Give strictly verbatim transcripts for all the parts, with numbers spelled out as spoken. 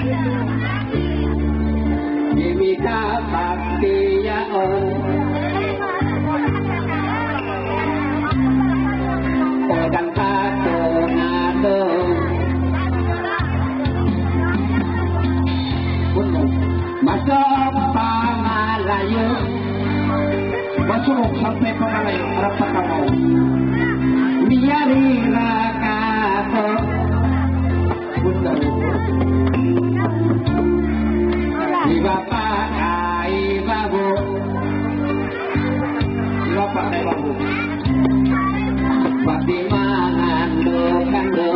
Mimita bakti yaon Odang katunadong Masuk pangalayo Masuk sampai pangalayo Harap sa kamao Miyari rakato Bundang Iba pa kay babo Iba pa kay babo Pati mangando-kando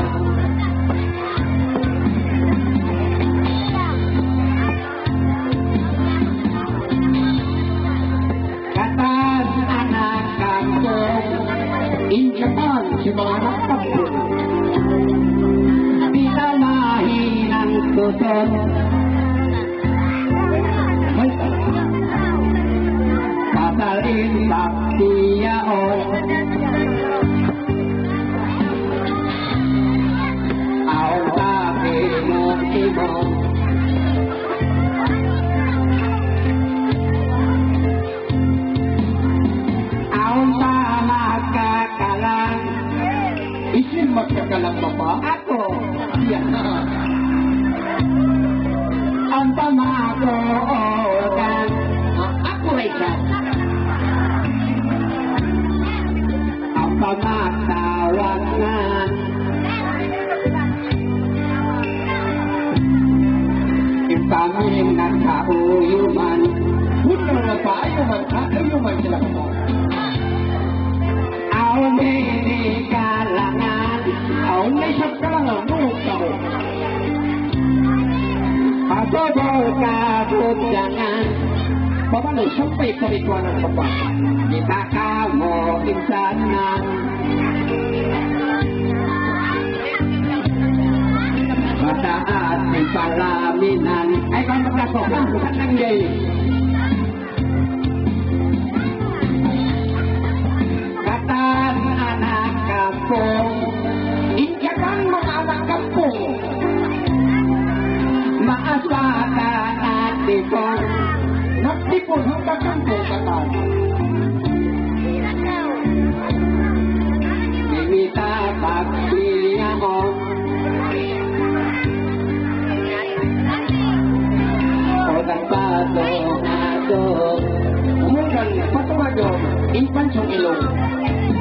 Katan anak kampung Injapan si mga anak kampung Pinamahin ang tuton Pasalin bakti yaon Aon sa pinong-imong Aon sa magkakalang Isin magkakalang ba pa? Ako Yan Ang pamagoogan Ako rin siya Ang pamagtawagan Kami nagkauyuman Bukan na pa ayuman Ayuman sila ko Aon may kalangan Aon may siyang kalangan Nung tao Pasobol kabudyangan Pabalo sampai perikuan ng papa Kita kamo insanan Mataat may palaminan Ay kung magkasok lang Bukan lang gay Katan anak kampung Injakan mga anak kampung Maaswakan at tipon Nagtipon hanggang kampung katan Mimita pagpilihan mo Odang patong-atong Umugang patong-atong Impan song ilong